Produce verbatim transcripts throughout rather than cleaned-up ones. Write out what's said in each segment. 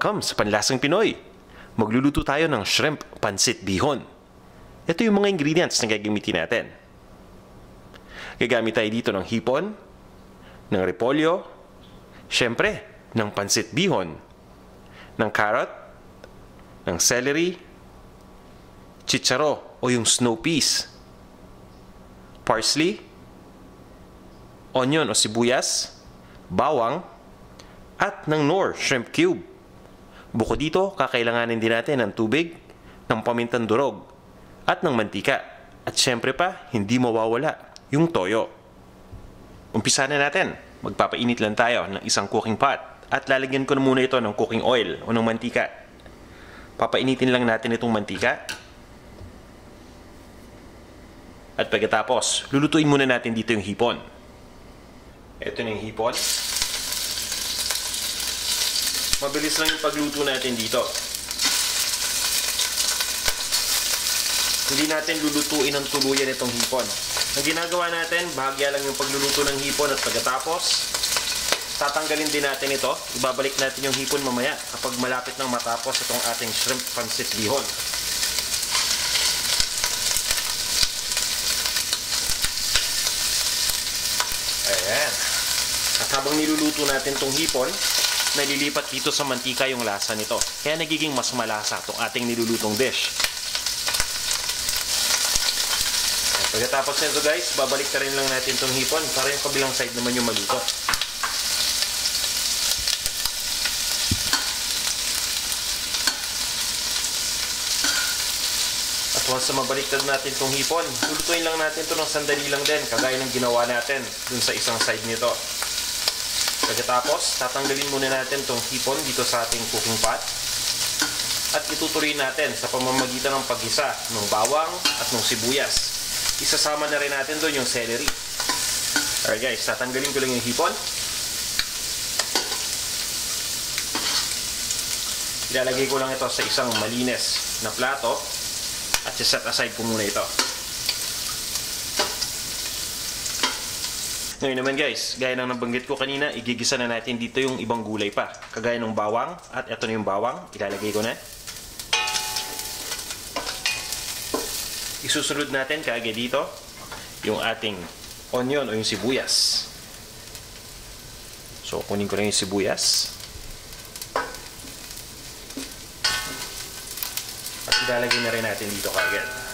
Welcome sa Panlasang Pinoy! Magluluto tayo ng shrimp pancit bihon. Ito yung mga ingredients na gagamitin natin. Gagamit tayo dito ng hipon, ng repolyo, syempre, ng pancit bihon, ng carrot, ng celery, chicharo o yung snow peas, parsley, onion o sibuyas, bawang, at ng Knorr shrimp cube. Bukod dito, kakailanganin din natin ng tubig, ng pamintang durog, at ng mantika. At syempre pa, hindi mawawala yung toyo. Umpisa na natin. Magpapainit lang tayo ng isang cooking pot. At lalagyan ko na muna ito ng cooking oil o ng mantika. Papainitin lang natin itong mantika. At pagkatapos, lulutuin muna natin dito yung hipon. Ito na yung hipon. Mabilis lang yung pagluto natin dito. Hindi natin lulutuin ng tuluyan itong hipon. Ang ginagawa natin, bahagya lang yung pagluluto ng hipon at pagkatapos, tatanggalin din natin ito. Ibabalik natin yung hipon mamaya kapag malapit nang matapos itong ating shrimp pancit bihon. Ayan. At habang niluluto natin itong hipon, nalilipat dito sa mantika yung lasa nito. Kaya nagiging mas malasa itong ating nilulutong dish. At pagkatapos nito guys, babalik na rin lang natin itong hipon para yung kabilang side naman yung maluto. At once na mabaliktad natin itong hipon, lulutuin lang natin ito ng sandali lang din, kagaya ng ginawa natin dun sa isang side nito. Pagkatapos, tatanggalin muna natin itong hipon dito sa ating cooking pot at itutuloy natin sa pamamagitan ng paggisa ng bawang at ng sibuyas. Isasama na rin natin doon yung celery. Alright guys, tatanggalin ko lang yung hipon. Ilalagay ko lang ito sa isang malinis na plato at set aside ko muna ito. Ngayon naman guys, gaya ng nabanggit ko kanina, igigisa na natin dito yung ibang gulay pa. Kagaya ng bawang, at ito na yung bawang, ilalagay ko na. Isusunod natin kaagad dito yung ating onion o yung sibuyas. So, kunin ko na yung sibuyas. At ilalagay na rin natin dito kaagad.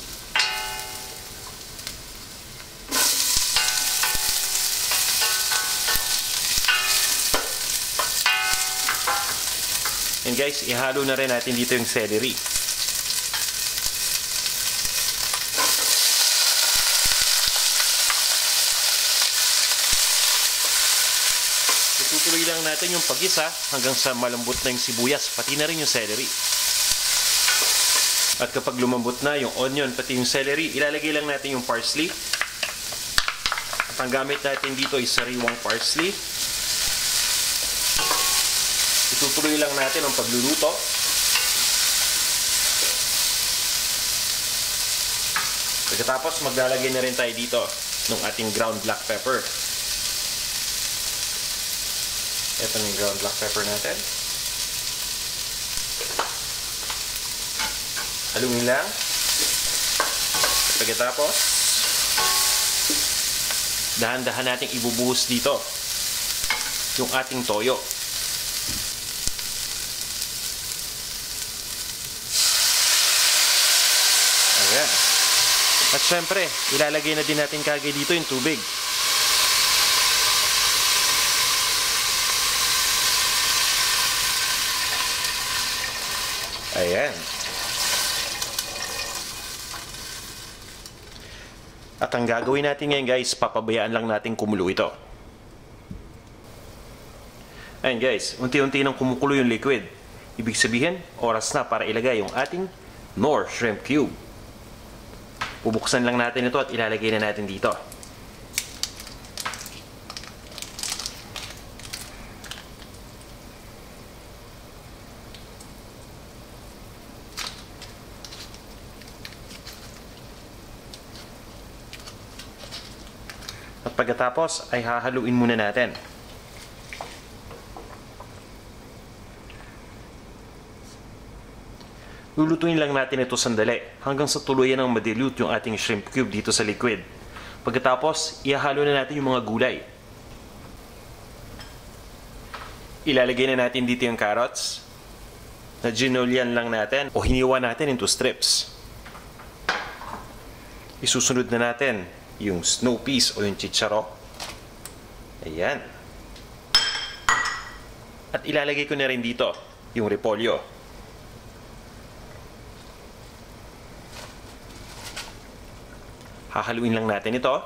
And guys, ihalo na rin natin dito yung celery. Itutuloy lang natin yung pag-isa hanggang sa malambot na yung sibuyas, pati na rin yung celery. At kapag lumambot na yung onion, pati yung celery, ilalagay lang natin yung parsley. At ang gamit natin dito ay sariwang parsley. Itutuloy lang natin ang pagluluto. Pagkatapos, maglalagay na rin tayo dito ng ating ground black pepper. Ito na yung ground black pepper natin. Haluin lang. Pagkatapos, dahan-dahan natin ibubuhos dito yung ating toyo. Ayan. At syempre, ilalagay na din natin kagad dito yung tubig. Ayan. At ang gagawin natin ngayon guys, papabayaan lang natin kumulo ito. Ayan guys, unti-unti nang kumukulo yung liquid. Ibig sabihin, oras na para ilagay yung ating Knorr shrimp cube. Bubuksan lang natin ito at ilalagay na natin dito. At pagkatapos ay hahaluin muna natin. Lulutuin lang natin ito sandali hanggang sa tuluyan ng madilute yung ating shrimp cube dito sa liquid. Pagkatapos, ihahalo na natin yung mga gulay. Ilalagay na natin dito yung carrots na ginulyan lang natin o hiniwa natin into strips. Isusunod na natin yung snow peas o yung chicharo. Ayan. At ilalagay ko na rin dito yung repolyo. Hahaluin lang natin ito.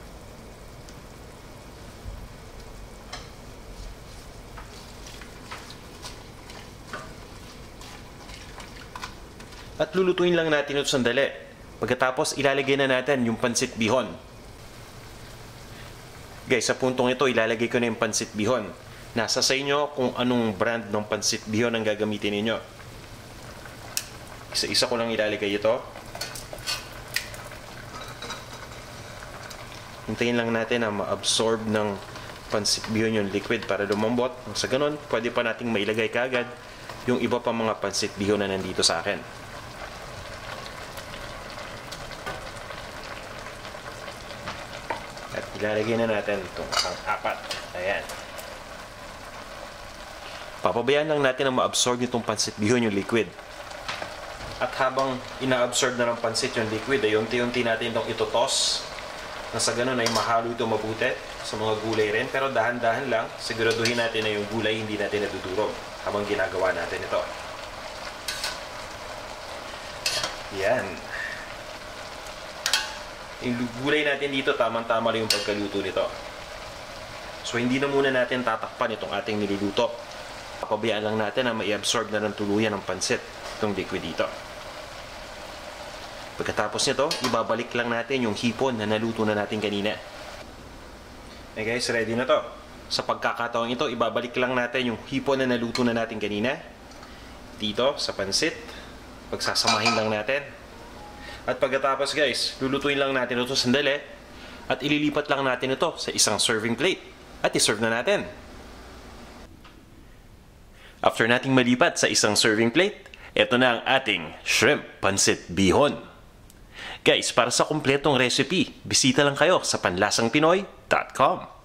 At lulutuin lang natin ito sandali. Pagkatapos, ilalagay na natin yung pansit bihon. Guys, sa puntong ito, ilalagay ko na yung pansit bihon. Nasa sa inyo kung anong brand ng pansit bihon ang gagamitin ninyo. Isa-isa ko lang ilalagay ito. Hintayin lang natin na ma-absorb ng pansit bihon yung liquid para lumambot. Sa ganun, pwede pa nating mailagay kaagad yung iba pa mga pansit bihon na nandito sa akin. At ilalagay na natin itong pang-apat. Ayan. Papabayaan lang natin na ma-absorb itong pansit bihon yung liquid. At habang ina-absorb na ng pansit yung liquid, ay unti-unti natin itong itotos. Na sa ganun ay mahalo ito mabuti sa mga gulay rin. Pero dahan-dahan lang, siguraduhin natin na yung gulay hindi natin nadudurog habang ginagawa natin ito. Yan. Yung gulay natin dito, tamang-tama lang yung pagkaluto nito. So hindi na muna natin tatakpan itong ating niluluto. Papabayaan lang natin na mai-absorb na ng tuluyan ng pansit itong liquid dito. Pagkatapos nito, ibabalik lang natin yung hipon na naluto na natin kanina. Okay guys, ready na to. Sa pagkakataong ito, ibabalik lang natin yung hipon na naluto na natin kanina. Dito, sa pansit. Pagsasamahin lang natin. At pagkatapos guys, lulutuin lang natin ito sandali. At ililipat lang natin ito sa isang serving plate. At iserve na natin. After nating malipat sa isang serving plate, ito na ang ating shrimp pansit bihon. Guys, para sa kumpletong recipe, bisita lang kayo sa panlasangpinoy dot com.